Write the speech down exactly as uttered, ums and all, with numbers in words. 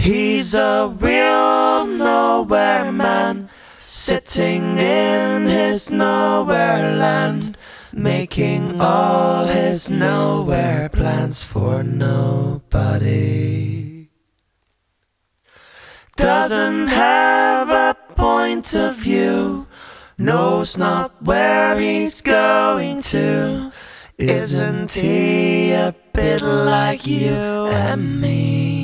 He's a real nowhere man, sitting in his nowhere land, making all his nowhere plans for nobody. Doesn't have a point of view, knows not where he's going to. Isn't he a bit like you and me?